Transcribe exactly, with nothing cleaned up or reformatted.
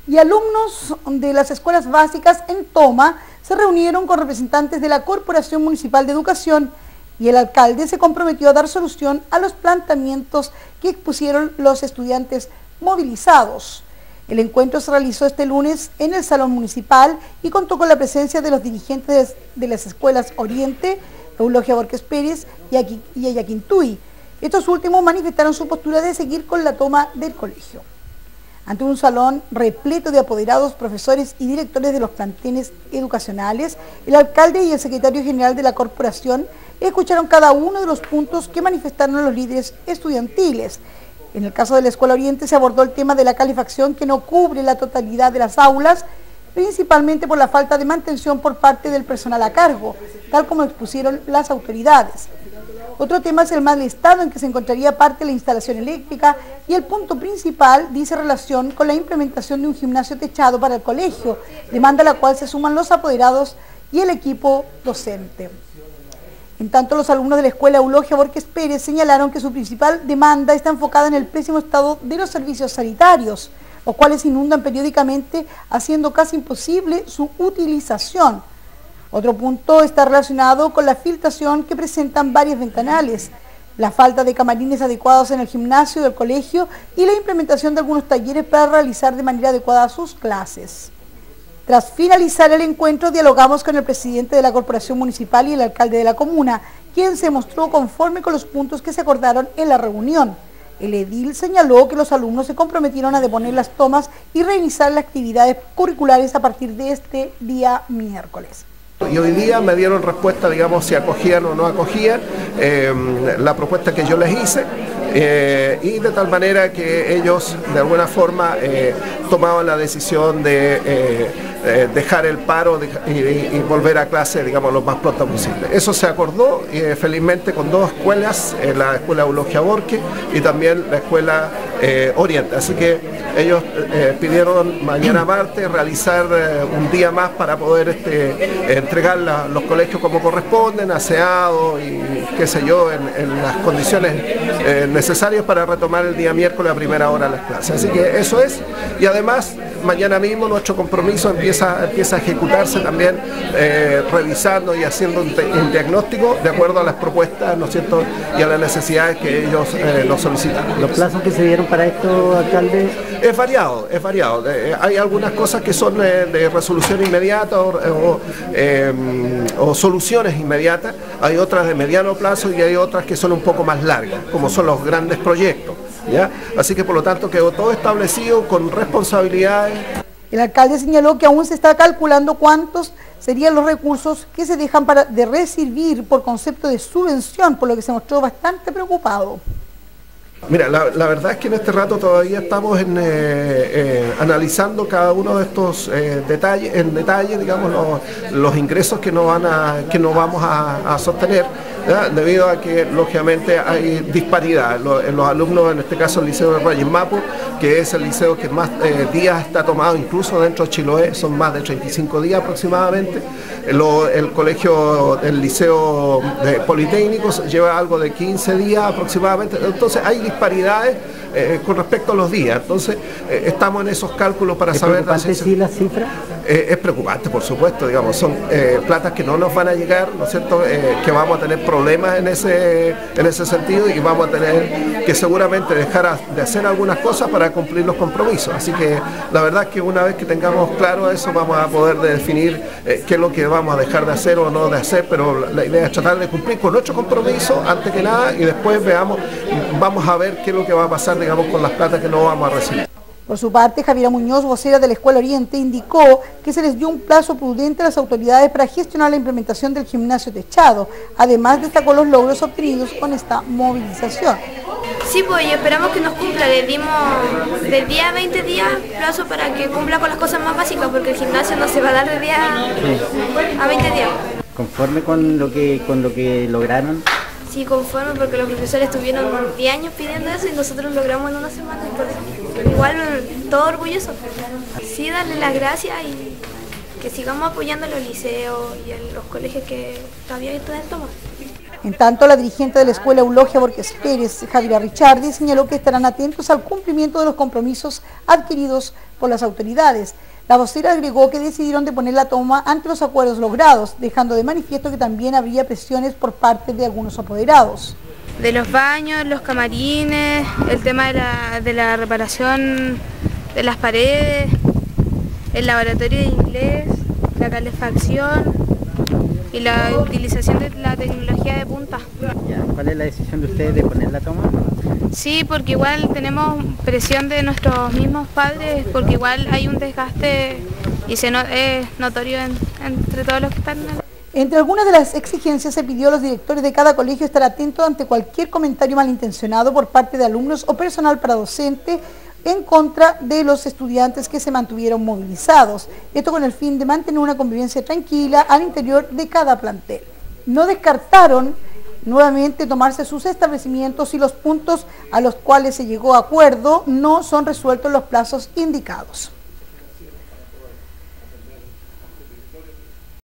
Y alumnos de las escuelas básicas en Toma se reunieron con representantes de la Corporación Municipal de Educación y el alcalde se comprometió a dar solución a los planteamientos que expusieron los estudiantes movilizados. El encuentro se realizó este lunes en el Salón Municipal y contó con la presencia de los dirigentes de las escuelas Oriente, Eulogia Borges Pérez y Ayaquintuy. Estos últimos manifestaron su postura de seguir con la toma del colegio. Ante un salón repleto de apoderados, profesores y directores de los planteles educacionales, el alcalde y el secretario general de la corporación escucharon cada uno de los puntos que manifestaron los líderes estudiantiles. En el caso de la Escuela Oriente se abordó el tema de la calefacción que no cubre la totalidad de las aulas, principalmente por la falta de mantención por parte del personal a cargo, tal como expusieron las autoridades. Otro tema es el mal estado en que se encontraría parte de la instalación eléctrica y el punto principal dice relación con la implementación de un gimnasio techado para el colegio, demanda a la cual se suman los apoderados y el equipo docente. En tanto, los alumnos de la escuela Eulogia Borges Pérez señalaron que su principal demanda está enfocada en el pésimo estado de los servicios sanitarios, los cuales inundan periódicamente, haciendo casi imposible su utilización. Otro punto está relacionado con la filtración que presentan varios ventanales, la falta de camarines adecuados en el gimnasio del colegio y la implementación de algunos talleres para realizar de manera adecuada sus clases. Tras finalizar el encuentro, dialogamos con el presidente de la Corporación Municipal y el alcalde de la comuna, quien se mostró conforme con los puntos que se acordaron en la reunión. El edil señaló que los alumnos se comprometieron a deponer las tomas y reiniciar las actividades curriculares a partir de este día miércoles. Y hoy día me dieron respuesta, digamos, si acogían o no acogían eh, la propuesta que yo les hice eh, y de tal manera que ellos de alguna forma eh, tomaban la decisión de eh, eh, dejar el paro de, y, y volver a clase, digamos, lo más pronto posible. Eso se acordó eh, felizmente con dos escuelas, eh, la escuela Eulogia Borges y también la escuela eh, Oriente. Así que ellos eh, pidieron mañana martes realizar eh, un día más para poder este, entregar la, los colegios como corresponden, aseados y qué sé yo, en, en las condiciones eh, necesarias para retomar el día miércoles a primera hora las clases. Así que eso es, y además mañana mismo nuestro compromiso empieza, empieza a ejecutarse también eh, revisando y haciendo un, un diagnóstico de acuerdo a las propuestas, ¿no es cierto?, y a las necesidades que ellos eh, nos solicitan. ¿Los plazos que se dieron para esto, alcalde? Es variado, es variado. Eh, hay algunas cosas que son eh, de resolución inmediata o, o, eh, o soluciones inmediatas, hay otras de mediano plazo y hay otras que son un poco más largas, como son los grandes proyectos, ¿ya? Así que por lo tanto quedó todo establecido con responsabilidades. El alcalde señaló que aún se está calculando cuántos serían los recursos que se dejan para de recibir por concepto de subvención, por lo que se mostró bastante preocupado. Mira, la, la verdad es que en este rato todavía estamos en, eh, eh, analizando cada uno de estos eh, detalles, en detalle, digamos, los, los ingresos que no van a, que no vamos a, a sostener, ¿ya? Debido a que lógicamente hay disparidad. Los, los alumnos, en este caso el liceo de Reyes Mapu, que es el liceo que más eh, días está tomado, incluso dentro de Chiloé, son más de treinta y cinco días aproximadamente. Lo, el colegio, el liceo de Politécnicos lleva algo de quince días aproximadamente. Entonces hay disparidades eh, con respecto a los días. Entonces eh, estamos en esos cálculos para ¿Es saber... ¿Es preocupante sí la cifra? Eh, es preocupante, por supuesto, digamos, son eh, platas que no nos van a llegar, ¿no es cierto?, eh, que vamos a tener problemas en ese, en ese sentido y vamos a tener que seguramente dejar a, de hacer algunas cosas para cumplir los compromisos. Así que la verdad es que una vez que tengamos claro eso vamos a poder definir eh, qué es lo que vamos a dejar de hacer o no de hacer, pero la idea es tratar de cumplir con nuestro compromiso antes que nada y después veamos, vamos a ver qué es lo que va a pasar, digamos, con las platas que no vamos a recibir. Por su parte, Javiera Muñoz, vocera de la Escuela Oriente, indicó que se les dio un plazo prudente a las autoridades para gestionar la implementación del gimnasio techado. Además, destacó los logros obtenidos con esta movilización. Sí, pues y esperamos que nos cumpla. Le dimos de día a veinte días plazo para que cumpla con las cosas más básicas, porque el gimnasio no se va a dar de día a veinte días. ¿Conforme con lo que, con lo que lograron? Sí, conforme, porque los profesores estuvieron diez años pidiendo eso y nosotros logramos en una semana. Entonces, igual, todo orgulloso. Sí, darle las gracias y que sigamos apoyando a los liceos y a los colegios que todavía están en toma. En tanto, la dirigente de la Escuela Eulogia Borges Pérez, Javiera Richardi, señaló que estarán atentos al cumplimiento de los compromisos adquiridos por las autoridades. La vocera agregó que decidieron deponer la toma ante los acuerdos logrados, dejando de manifiesto que también habría presiones por parte de algunos apoderados. De los baños, los camarines, el tema de la, de la reparación de las paredes, el laboratorio de inglés, la calefacción y la utilización de la tecnología de punta. ¿Cuál es la decisión de ustedes de poner la toma? Sí, porque igual tenemos presión de nuestros mismos padres, porque igual hay un desgaste y se no, es notorio en, entre todos los que están. Entre algunas de las exigencias se pidió a los directores de cada colegio estar atentos ante cualquier comentario malintencionado por parte de alumnos o personal paradocente en contra de los estudiantes que se mantuvieron movilizados. Esto con el fin de mantener una convivencia tranquila al interior de cada plantel. No descartaron nuevamente tomarse sus establecimientos si los puntos a los cuales se llegó a acuerdo no son resueltos en los plazos indicados.